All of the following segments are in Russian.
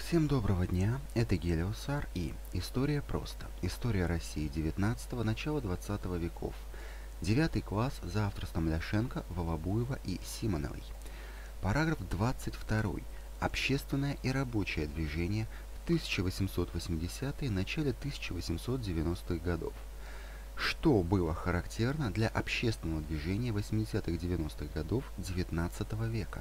Всем доброго дня, это Гелиосар и История просто. История России 19-го, начала 20 веков. 9 класс за авторством Ляшенко, Волобуева и Симоновой. Параграф 22. Общественное и рабочее движение в 1880-е, начале 1890-х годов. Что было характерно для общественного движения 80-х-90-х годов XIX века?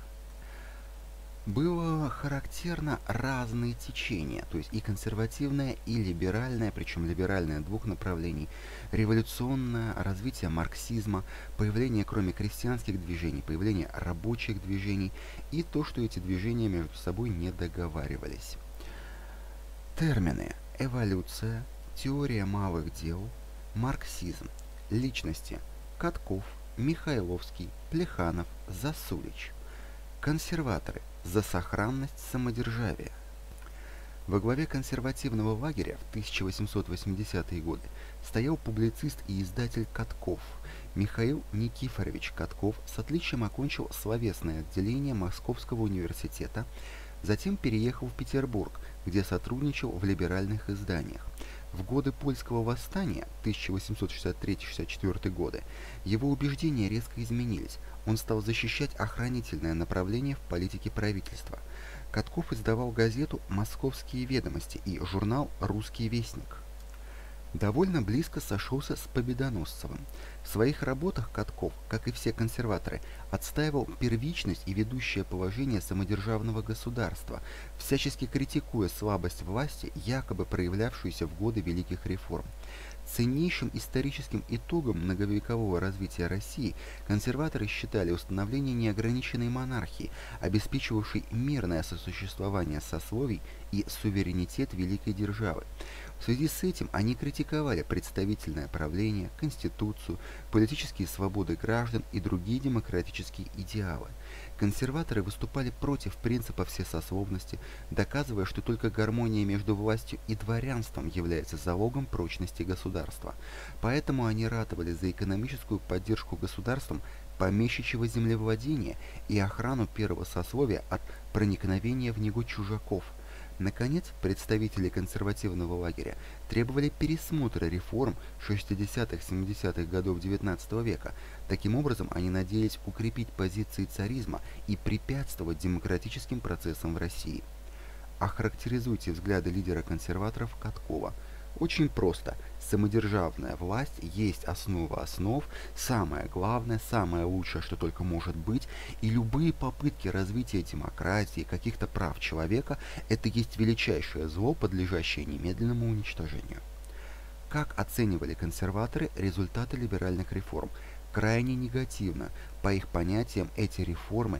Было характерно разные течения, то есть и консервативное, и либеральное, причем либеральное двух направлений, революционное, развитие марксизма, появление кроме крестьянских движений, появление рабочих движений и то, что эти движения между собой не договаривались. Термины: эволюция, теория малых дел, марксизм, личности: Катков, Михайловский, Плеханов, Засулич. Консерваторы: за сохранность самодержавия. Во главе консервативного лагеря в 1880-е годы стоял публицист и издатель Катков. Михаил Никифорович Катков с отличием окончил словесное отделение Московского университета, затем переехал в Петербург, где сотрудничал в либеральных изданиях. В годы польского восстания 1863-64 годы его убеждения резко изменились. Он стал защищать охранительное направление в политике правительства. Катков издавал газету «Московские ведомости» и журнал «Русский вестник». Довольно близко сошелся с Победоносцевым. В своих работах Катков, как и все консерваторы, отстаивал первичность и ведущее положение самодержавного государства, всячески критикуя слабость власти, якобы проявлявшуюся в годы великих реформ. Ценнейшим историческим итогом многовекового развития России консерваторы считали установление неограниченной монархии, обеспечивавшей мирное сосуществование сословий и суверенитет великой державы. В связи с этим они критиковали представительное правление, конституцию, политические свободы граждан и другие демократические идеалы. Консерваторы выступали против принципа всесословности, доказывая, что только гармония между властью и дворянством является залогом прочности государства. Поэтому они ратовали за экономическую поддержку государством помещичьего землевладения и охрану первого сословия от проникновения в него чужаков. Наконец, представители консервативного лагеря требовали пересмотра реформ 60-70-х годов XIX века. Таким образом, они надеялись укрепить позиции царизма и препятствовать демократическим процессам в России. Охарактеризуйте взгляды лидера консерваторов Каткова. Очень просто. Самодержавная власть есть основа основ, самое главное, самое лучшее, что только может быть, и любые попытки развития демократии, каких-то прав человека, это есть величайшее зло, подлежащее немедленному уничтожению. Как оценивали консерваторы результаты либеральных реформ? Крайне негативно. По их понятиям, эти реформы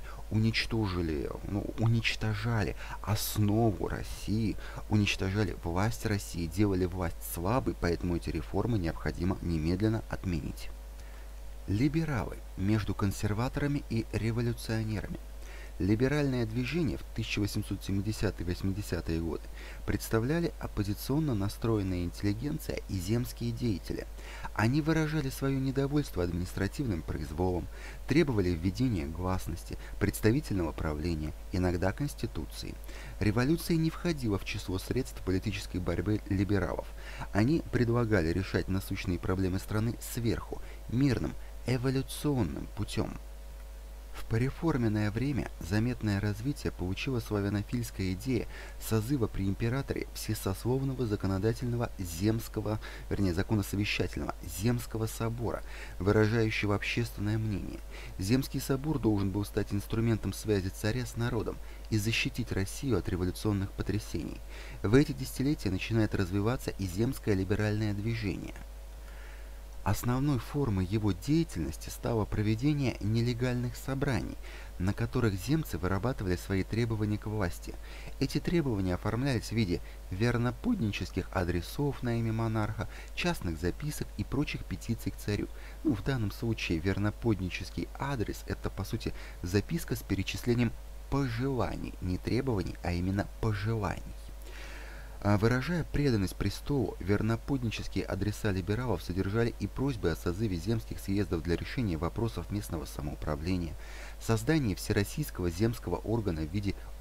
уничтожали основу России, уничтожали власть России, делали власть слабой, поэтому эти реформы необходимо немедленно отменить. Либералы между консерваторами и революционерами. Либеральное движение в 1870-80-е годы представляли оппозиционно настроенная интеллигенция и земские деятели. Они выражали свое недовольство административным произволом, требовали введения гласности, представительного правления, иногда конституции. Революция не входила в число средств политической борьбы либералов. Они предлагали решать насущные проблемы страны сверху, мирным, эволюционным путем. В пореформенное время заметное развитие получила славянофильская идея созыва при императоре всесословного законодательного законосовещательного земского собора, выражающего общественное мнение. Земский собор должен был стать инструментом связи царя с народом и защитить Россию от революционных потрясений. В эти десятилетия начинает развиваться и земское либеральное движение. Основной формой его деятельности стало проведение нелегальных собраний, на которых земцы вырабатывали свои требования к власти. Эти требования оформлялись в виде верноподданнических адресов на имя монарха, частных записок и прочих петиций к царю. В данном случае верноподданнический адрес – это, по сути, записка с перечислением пожеланий, не требований, а именно пожеланий. Выражая преданность престолу, верноподданнические адреса либералов содержали и просьбы о созыве земских съездов для решения вопросов местного самоуправления, создании всероссийского земского органа в виде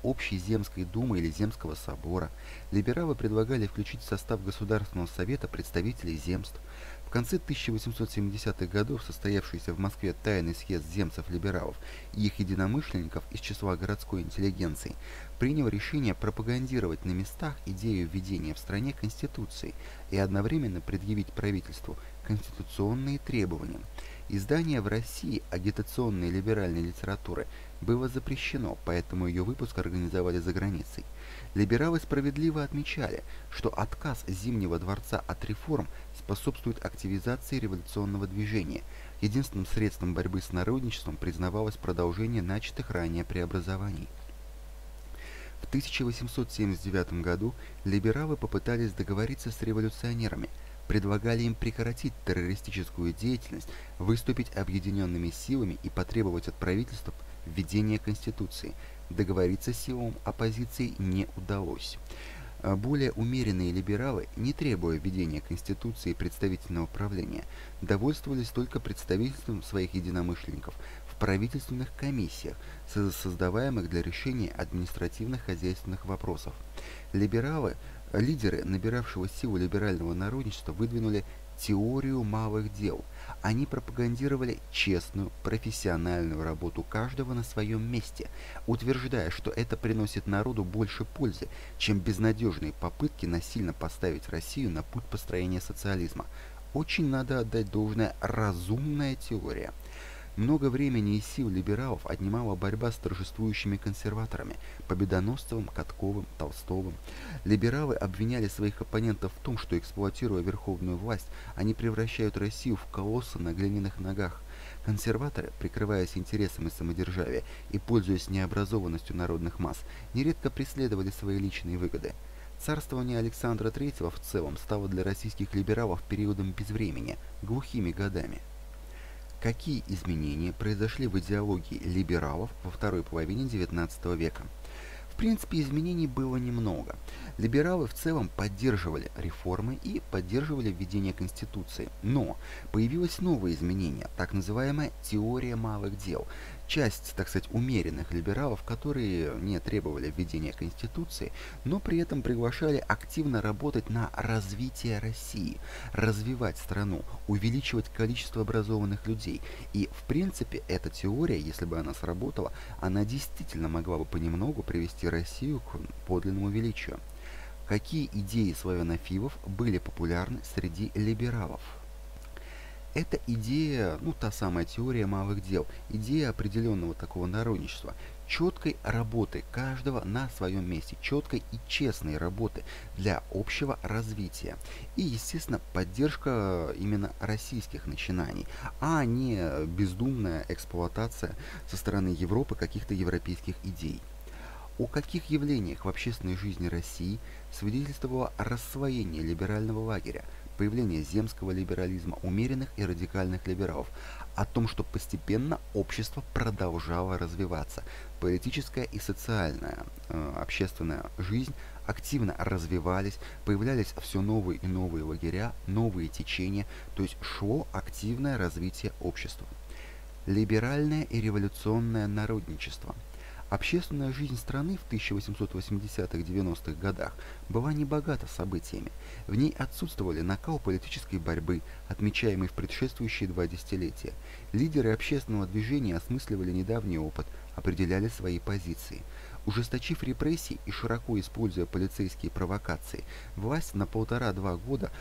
Общей земской думы или земского собора. Либералы предлагали включить в состав Государственного совета представителей земств. В конце 1870-х годов состоявшийся в Москве тайный съезд земцев-либералов и их единомышленников из числа городской интеллигенции принял решение пропагандировать на местах идею введения в стране Конституции и одновременно предъявить правительству конституционные требования. Издание в России агитационной либеральной литературы было запрещено, поэтому ее выпуск организовали за границей. Либералы справедливо отмечали, что отказ Зимнего дворца от реформ способствует активизации революционного движения. Единственным средством борьбы с народничеством признавалось продолжение начатых ранее преобразований. В 1879 году либералы попытались договориться с революционерами, предлагали им прекратить террористическую деятельность, выступить объединенными силами и потребовать от правительства введения Конституции. Договориться с силам оппозиции не удалось. Более умеренные либералы, не требуя введения Конституции и представительного правления, довольствовались только представительством своих единомышленников в правительственных комиссиях, создаваемых для решения административно-хозяйственных вопросов. Лидеры набиравшего силу либерального народничества выдвинули теорию малых дел. Они пропагандировали честную, профессиональную работу каждого на своем месте, утверждая, что это приносит народу больше пользы, чем безнадежные попытки насильно поставить Россию на путь построения социализма. Очень надо отдать должное разумная теория. Много времени и сил либералов отнимала борьба с торжествующими консерваторами – Победоносцевым, Катковым, Толстовым. Либералы обвиняли своих оппонентов в том, что, эксплуатируя верховную власть, они превращают Россию в колосса на глиняных ногах. Консерваторы, прикрываясь интересами самодержавия и пользуясь необразованностью народных масс, нередко преследовали свои личные выгоды. Царствование Александра III в целом стало для российских либералов периодом безвремени, глухими годами. Какие изменения произошли в идеологии либералов во второй половине XIX века? В принципе, изменений было немного. Либералы в целом поддерживали реформы и поддерживали введение Конституции. Но появилось новое изменение, так называемая теория малых дел. Часть, так сказать, умеренных либералов, которые не требовали введения Конституции, но при этом приглашали активно работать на развитие России, развивать страну, увеличивать количество образованных людей. И, в принципе, эта теория, если бы она сработала, она действительно могла бы понемногу привести Россию к подлинному величию. Какие идеи славянофилов были популярны среди либералов? Эта идея, та самая теория малых дел, идея определенного такого народничества, четкой работы каждого на своем месте, четкой и честной работы для общего развития. И, естественно, поддержка именно российских начинаний, а не бездумная эксплуатация со стороны Европы каких-то европейских идей. О каких явлениях в общественной жизни России свидетельствовало рассвоение либерального лагеря, появление земского либерализма, умеренных и радикальных либералов, о том, что постепенно общество продолжало развиваться, политическая и социальная, общественная жизнь активно развивались, появлялись все новые и новые лагеря, новые течения, то есть шло активное развитие общества. Либеральное и революционное народничество. Общественная жизнь страны в 1880-90-х годах была небогата событиями. В ней отсутствовали накал политической борьбы, отмечаемый в предшествующие 2 десятилетия. Лидеры общественного движения осмысливали недавний опыт, определяли свои позиции. Ужесточив репрессии и широко используя полицейские провокации, власть за 1,5-2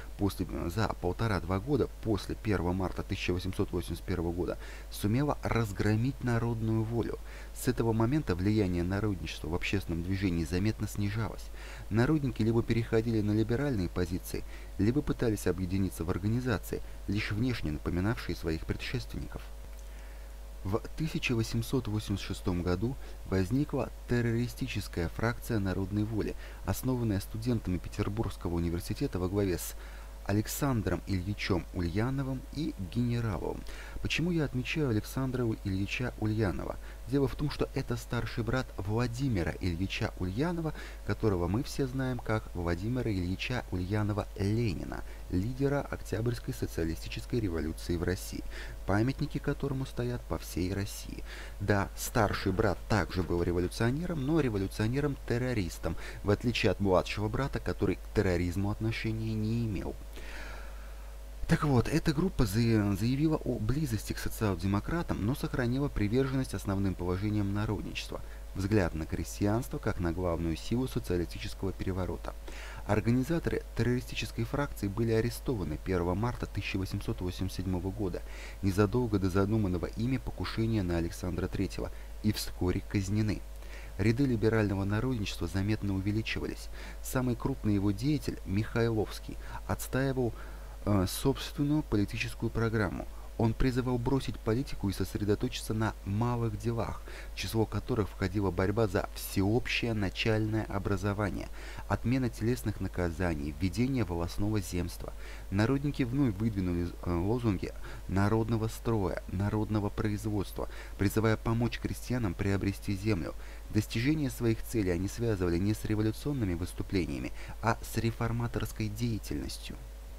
года после 1 марта 1881 года сумела разгромить народную волю. С этого момента влияние народничества в общественном движении заметно снижалось. Народники либо переходили на либеральные позиции, либо пытались объединиться в организации, лишь внешне напоминавшие своих предшественников. В 1886 году возникла террористическая фракция народной воли, основанная студентами Петербургского университета во главе с Александром Ильичем Ульяновым и Генераловым. Почему я отмечаю Александра Ильича Ульянова? Дело в том, что это старший брат Владимира Ильича Ульянова, которого мы все знаем как Владимира Ильича Ульянова-Ленина, лидера Октябрьской социалистической революции в России, памятники которому стоят по всей России. Да, старший брат также был революционером, но революционером-террористом, в отличие от младшего брата, который к терроризму отношения не имел. Так вот, эта группа заявила о близости к социал-демократам, но сохранила приверженность основным положениям народничества, взгляд на крестьянство как на главную силу социалистического переворота. Организаторы террористической фракции были арестованы 1 марта 1887 года, незадолго до задуманного ими покушения на Александра III, и вскоре казнены. Ряды либерального народничества заметно увеличивались. Самый крупный его деятель, Михайловский, отстаивал собственную политическую программу. Он призывал бросить политику и сосредоточиться на малых делах, в число которых входила борьба за всеобщее начальное образование, отмена телесных наказаний, введение волостного земства. Народники вновь выдвинули лозунги народного строя, народного производства, призывая помочь крестьянам приобрести землю. Достижение своих целей они связывали не с революционными выступлениями, а с реформаторской деятельностью.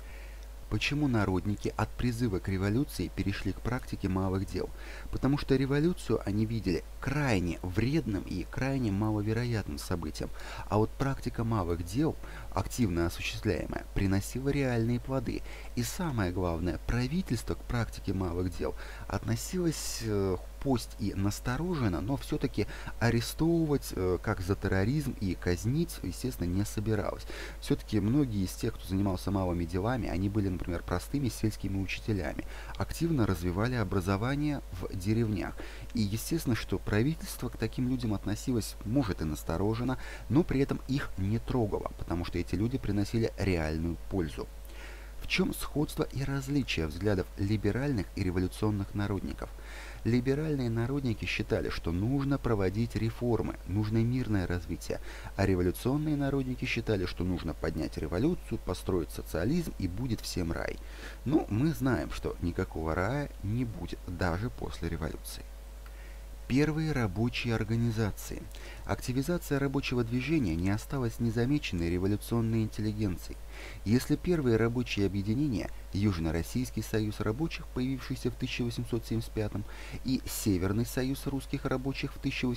Почему народники от призыва к революции перешли к практике малых дел? Потому что революцию они видели крайне вредным и крайне маловероятным событием, а вот практика малых дел, активно осуществляемая, приносила реальные плоды. И самое главное, правительство к практике малых дел относилось пусть и настороженно, но все-таки арестовывать как за терроризм и казнить, естественно, не собиралось. Все-таки многие из тех, кто занимался малыми делами, они были, например, простыми сельскими учителями, активно развивали образование в деревнях. И естественно, что правительство к таким людям относилось, может, и настороженно, но при этом их не трогало, потому что эти люди приносили реальную пользу. В чем сходство и различие взглядов либеральных и революционных народников? Либеральные народники считали, что нужно проводить реформы, нужно мирное развитие, а революционные народники считали, что нужно поднять революцию, построить социализм и будет всем рай. Но мы знаем, что никакого рая не будет даже после революции. Первые рабочие организации. Активизация рабочего движения не осталась незамеченной революционной интеллигенцией. Если первые рабочие объединения, Южно-Российский союз рабочих, появившийся в 1875, и Северный союз русских рабочих в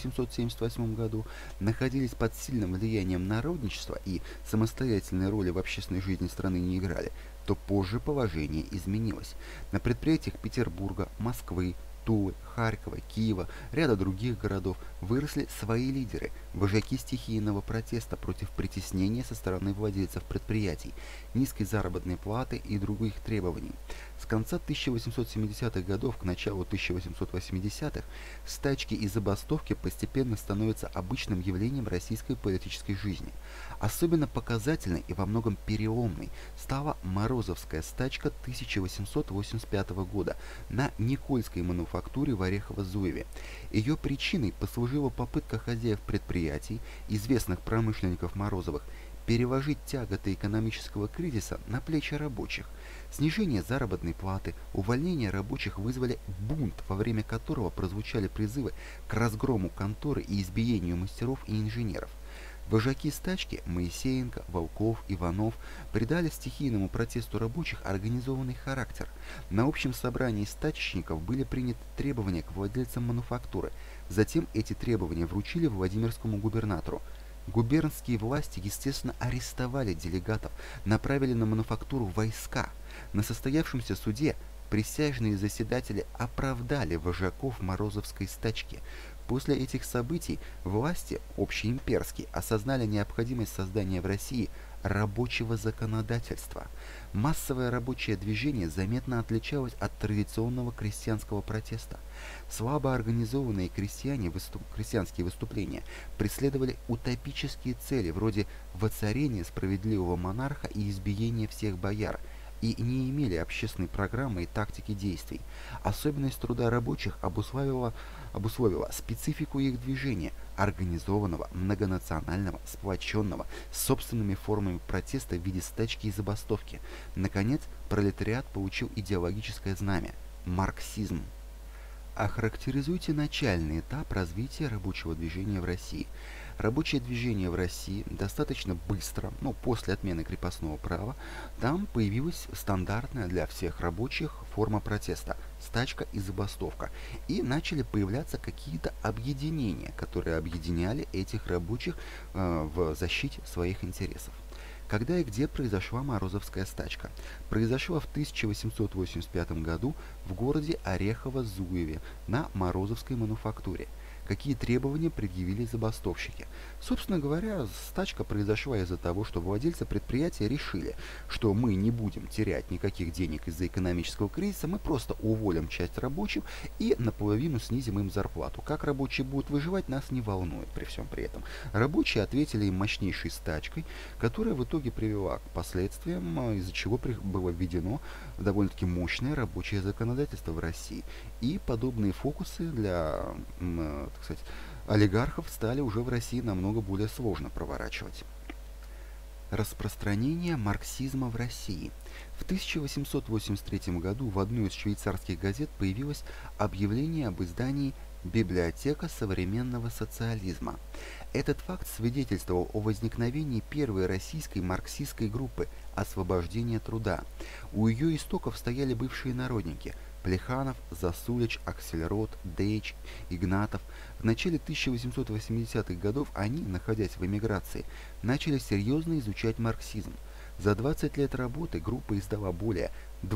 1878 году, находились под сильным влиянием народничества и самостоятельной роли в общественной жизни страны не играли, то позже положение изменилось. На предприятиях Петербурга, Москвы, Тулы, Харькова, Киева, ряда других городов выросли свои лидеры, вожаки стихийного протеста против притеснения со стороны владельцев предприятий, низкой заработной платы и других требований. С конца 1870-х годов к началу 1880-х стачки и забастовки постепенно становятся обычным явлением российской политической жизни. Особенно показательной и во многом переломной стала Морозовская стачка 1885 года на Никольской мануфактуре в Орехово-Зуеве. Ее причиной послужила попытка хозяев предприятий, известных промышленников Морозовых, переложить тяготы экономического кризиса на плечи рабочих. Снижение заработной платы, увольнение рабочих вызвали бунт, во время которого прозвучали призывы к разгрому конторы и избиению мастеров и инженеров. Вожаки стачки Моисеенко, Волков, Иванов придали стихийному протесту рабочих организованный характер. На общем собрании стачечников были приняты требования к владельцам мануфактуры. Затем эти требования вручили Владимирскому губернатору. Губернские власти, естественно, арестовали делегатов, направили на мануфактуру войска. На состоявшемся суде присяжные заседатели оправдали вожаков Морозовской стачки. После этих событий власти общеимперские осознали необходимость создания в России рабочего законодательства. Массовое рабочее движение заметно отличалось от традиционного крестьянского протеста. Слабо организованные крестьянские выступления преследовали утопические цели вроде воцарения справедливого монарха и избиения всех бояр, и не имели общественной программы и тактики действий. Особенность труда рабочих обусловила специфику их движения, организованного, многонационального, сплоченного, с собственными формами протеста в виде стачки и забастовки. Наконец, пролетариат получил идеологическое знамя – марксизм. Охарактеризуйте начальный этап развития рабочего движения в России. Рабочее движение в России достаточно быстро, после отмены крепостного права, там появилась стандартная для всех рабочих форма протеста – стачка и забастовка. И начали появляться какие-то объединения, которые объединяли этих рабочих в защите своих интересов. Когда и где произошла Морозовская стачка? Произошла в 1885 году в городе Орехово-Зуеве на Морозовской мануфактуре. Какие требования предъявили забастовщики? Собственно говоря, стачка произошла из-за того, что владельцы предприятия решили, что мы не будем терять никаких денег из-за экономического кризиса, мы просто уволим часть рабочих и наполовину снизим им зарплату. Как рабочие будут выживать, нас не волнует при всем при этом. Рабочие ответили им мощнейшей стачкой, которая в итоге привела к последствиям, из-за чего было введено довольно-таки мощное рабочее законодательство в России. И подобные фокусы для, так сказать, олигархов стали уже в России намного более сложно проворачивать. Распространение марксизма в России. В 1883 году в одной из швейцарских газет появилось объявление об издании «Библиотека современного социализма». Этот факт свидетельствовал о возникновении первой российской марксистской группы «Освобождение труда». У ее истоков стояли бывшие народники – Плеханов, Засулич, Аксельрод, Дейч, Игнатов. В начале 1880-х годов они, находясь в эмиграции, начали серьезно изучать марксизм. За 20 лет работы группа издала более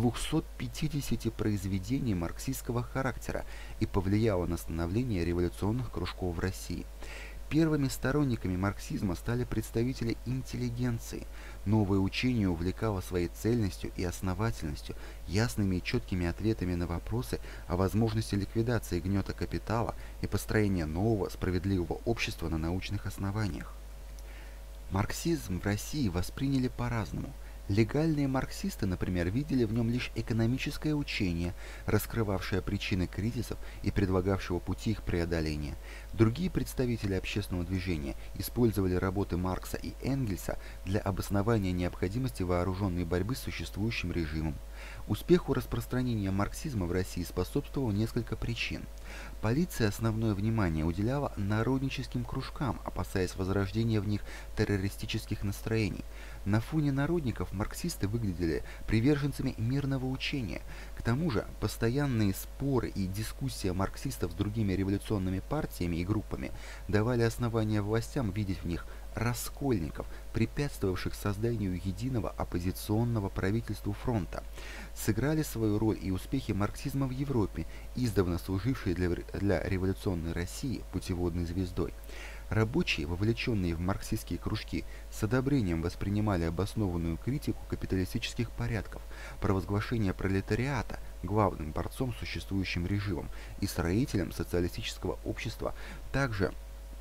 250 произведений марксистского характера и повлияла на становление революционных кружков в России. Первыми сторонниками марксизма стали представители интеллигенции. Новое учение увлекало своей цельностью и основательностью, ясными и четкими ответами на вопросы о возможности ликвидации гнета капитала и построения нового справедливого общества на научных основаниях. Марксизм в России восприняли по-разному. Легальные марксисты, например, видели в нем лишь экономическое учение, раскрывавшее причины кризисов и предлагавшего пути их преодоления. Другие представители общественного движения использовали работы Маркса и Энгельса для обоснования необходимости вооруженной борьбы с существующим режимом. Успеху распространения марксизма в России способствовало несколько причин. Полиция основное внимание уделяла народническим кружкам, опасаясь возрождения в них террористических настроений. На фоне народников марксисты выглядели приверженцами мирного учения. К тому же постоянные споры и дискуссия марксистов с другими революционными партиями и группами давали основания властям видеть в них раскольников, препятствовавших созданию единого оппозиционного правительству фронта. Сыграли свою роль и успехи марксизма в Европе, издавна служившие для революционной России путеводной звездой. Рабочие, вовлеченные в марксистские кружки, с одобрением воспринимали обоснованную критику капиталистических порядков, провозглашение пролетариата главным борцом с существующим режимом и строителем социалистического общества, также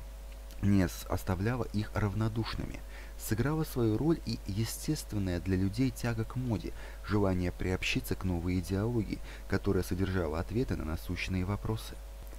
не оставляла их равнодушными. Сыграла свою роль и естественная для людей тяга к моде, желание приобщиться к новой идеологии, которая содержала ответы на насущные вопросы.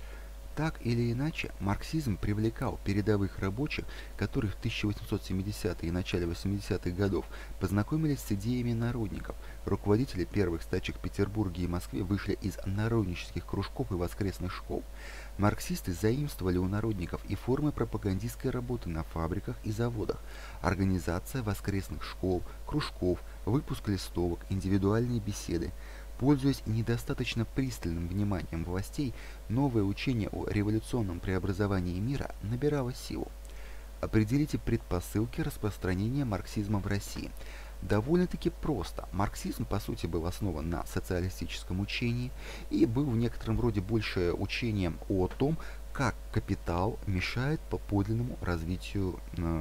Так или иначе, марксизм привлекал передовых рабочих, которые в 1870-е и начале 80-х годов познакомились с идеями народников. Руководители первых стачек в Петербурге и Москве вышли из народнических кружков и воскресных школ. Марксисты заимствовали у народников и формы пропагандистской работы на фабриках и заводах, организация воскресных школ, кружков, выпуск листовок, индивидуальные беседы. Пользуясь недостаточно пристальным вниманием властей, новое учение о революционном преобразовании мира набирало силу. Определите предпосылки распространения марксизма в России. Довольно-таки просто. Марксизм, по сути, был основан на социалистическом учении и был в некотором роде больше учением о том, как капитал мешает подлинному развитию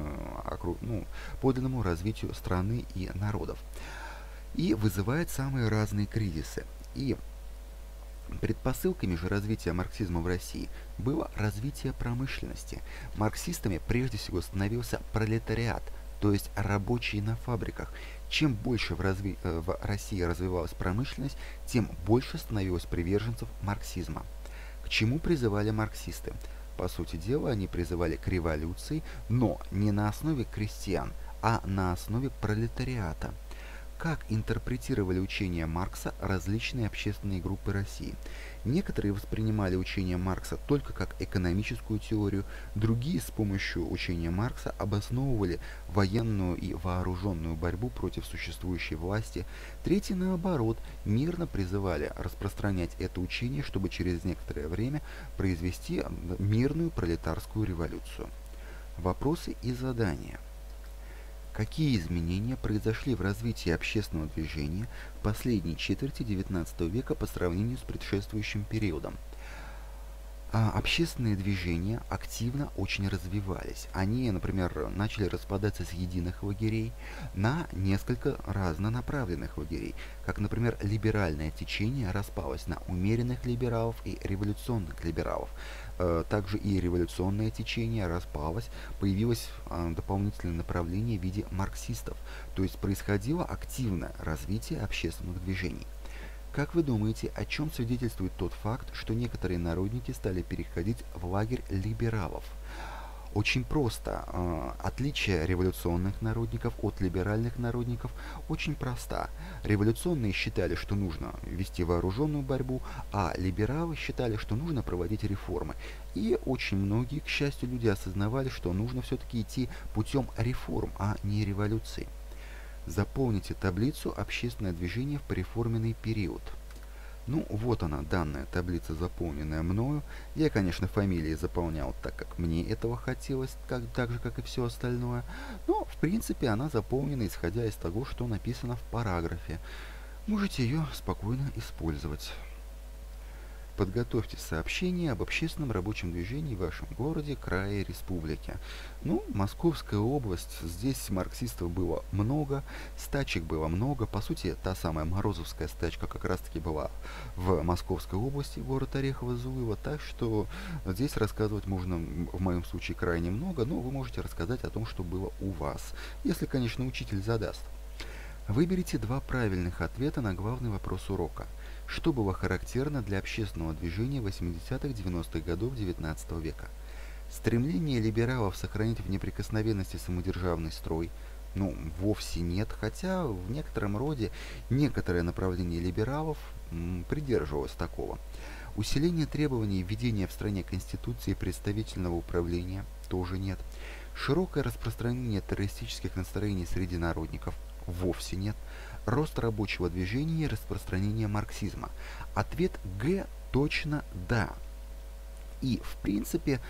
страны и народов и вызывает самые разные кризисы. И предпосылками же развития марксизма в России было развитие промышленности. Марксистами прежде всего становился пролетариат, то есть рабочие на фабриках. Чем больше в России развивалась промышленность, тем больше становилось приверженцев марксизма. К чему призывали марксисты? По сути дела, они призывали к революции, но не на основе крестьян, а на основе пролетариата. Как интерпретировали учение Маркса различные общественные группы России? Некоторые воспринимали учение Маркса только как экономическую теорию, другие с помощью учения Маркса обосновывали военную и вооруженную борьбу против существующей власти, третьи, наоборот, мирно призывали распространять это учение, чтобы через некоторое время произвести мирную пролетарскую революцию. Вопросы и задания. Какие изменения произошли в развитии общественного движения в последней четверти XIX века по сравнению с предшествующим периодом? Общественные движения активно очень развивались. Они, например, начали распадаться с единых лагерей на несколько разнонаправленных лагерей, как, например, либеральное течение распалось на умеренных либералов и революционных либералов. Также и революционное течение распалось, появилось дополнительное направление в виде марксистов, то есть происходило активное развитие общественных движений. Как вы думаете, о чем свидетельствует тот факт, что некоторые народники стали переходить в лагерь либералов? Очень просто. Отличие революционных народников от либеральных народников очень проста. Революционные считали, что нужно вести вооруженную борьбу, а либералы считали, что нужно проводить реформы. И очень многие, к счастью, люди осознавали, что нужно все-таки идти путем реформ, а не революции. Заполните таблицу «Общественное движение в преформенный период». Ну, вот она, данная таблица, заполненная мною. Я, конечно, фамилии заполнял так, как мне этого хотелось, так же, как и все остальное. Но, в принципе, она заполнена, исходя из того, что написано в параграфе. Можете ее спокойно использовать. Подготовьте сообщение об общественном рабочем движении в вашем городе, крае, республике. Ну, Московская область, здесь марксистов было много, стачек было много. По сути, та самая Морозовская стачка как раз-таки была в Московской области, город Орехово-Зуево. Так что здесь рассказывать можно, в моем случае, крайне много, но вы можете рассказать о том, что было у вас, если, конечно, учитель задаст. Выберите два правильных ответа на главный вопрос урока. Что было характерно для общественного движения 80-х-90-х годов XIX века? Стремление либералов сохранить в неприкосновенности самодержавный строй? Ну, вовсе нет, хотя в некотором роде некоторое направление либералов придерживалось такого. Усиление требований введения в стране Конституции представительного управления? Тоже нет. Широкое распространение террористических настроений среди народников? Вовсе нет. Рост рабочего движения и распространение марксизма. Ответ Г точно да. И, в принципе,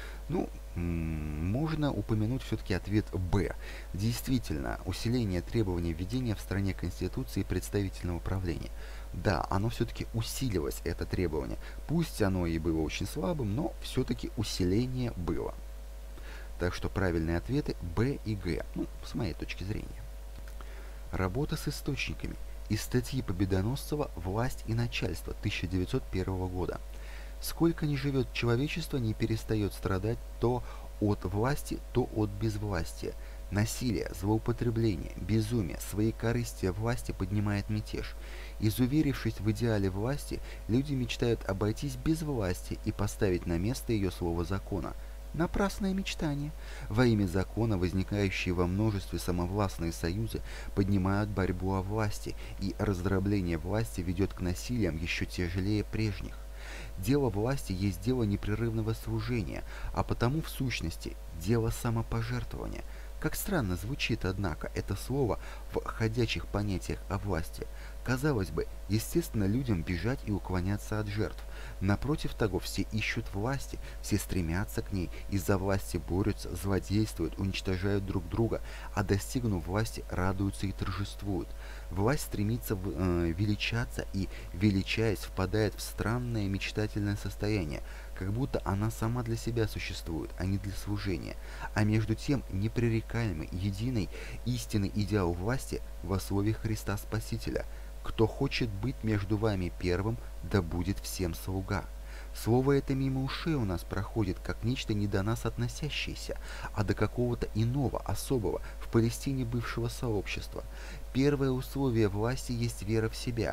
можно упомянуть все-таки ответ Б. Действительно, усиление требований введения в стране Конституции представительного управления. Да, оно все-таки усилилось, это требование. Пусть оно и было очень слабым, но все-таки усиление было. Так что правильные ответы Б и Г, с моей точки зрения. Работа с источниками. Из статьи Победоносцева «Власть и начальство» 1901 года. Сколько ни живет человечество, не перестает страдать то от власти, то от безвластия. Насилие, злоупотребление, безумие, своекорыстие власти поднимает мятеж. Изуверившись в идеале власти, люди мечтают обойтись без власти и поставить на место ее слово закона. Напрасное мечтание. Во имя закона, возникающие во множестве самовластные союзы, поднимают борьбу о власти, и раздробление власти ведет к насилиям еще тяжелее прежних. Дело власти есть дело непрерывного служения, а потому в сущности дело самопожертвования. Как странно звучит, однако, это слово в ходячих понятиях о власти. Казалось бы, естественно людям бежать и уклоняться от жертв. Напротив того, все ищут власти, все стремятся к ней, из-за власти борются, злодействуют, уничтожают друг друга, а достигнув власти, радуются и торжествуют. Власть стремится величаться и, величаясь, впадает в странное мечтательное состояние, как будто она сама для себя существует, а не для служения. А между тем непререкаемый, единый, истинный идеал власти во слове Христа Спасителя: «Кто хочет быть между вами первым, да будет всем слуга». Слово это мимо ушей у нас проходит, как нечто не до нас относящееся, а до какого-то иного, особого, в Палестине бывшего сообщества. Первое условие власти есть вера в себя.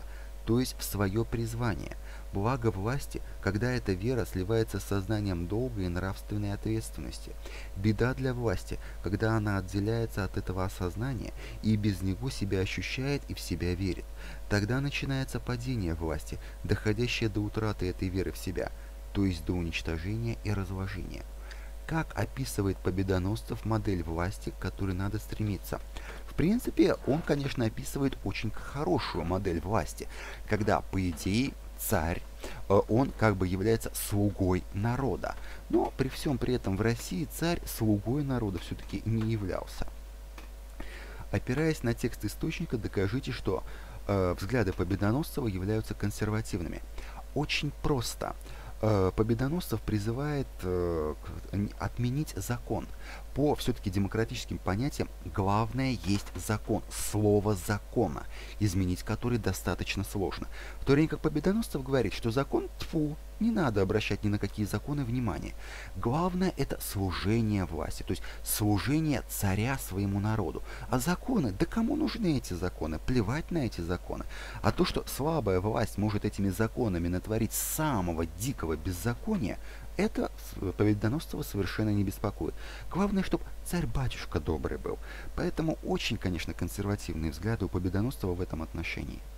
то есть в свое призвание. Благо власти, когда эта вера сливается с сознанием долга и нравственной ответственности. Беда для власти, когда она отделяется от этого осознания и без него себя ощущает и в себя верит. Тогда начинается падение власти, доходящее до утраты этой веры в себя, то есть до уничтожения и разложения. Как описывает Победоносцев модель власти, к которой надо стремиться? В принципе, он, конечно, описывает очень хорошую модель власти, когда, по идее, царь, он как бы является слугой народа. Но при всем при этом в России царь слугой народа все-таки не являлся. Опираясь на текст источника, докажите, что взгляды Победоносцева являются консервативными. Очень просто. Победоносцев призывает отменить закон. По все-таки демократическим понятиям главное есть закон, слово закона, изменить который достаточно сложно. В то время как Победоносцев говорит, что закон тьфу, не надо обращать ни на какие законы внимания. Главное это служение власти, то есть служение царя своему народу. А законы, да кому нужны эти законы? Плевать на эти законы. А то, что слабая власть может этими законами натворить самого дикого беззакония, это Победоносцева совершенно не беспокоит. Главное, чтобы царь-батюшка добрый был. Поэтому очень, конечно, консервативные взгляды у Победоносцева в этом отношении.